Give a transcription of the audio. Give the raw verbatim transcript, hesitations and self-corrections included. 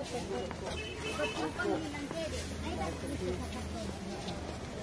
Opo po. Pag po kami ng kere, ay lahat po siya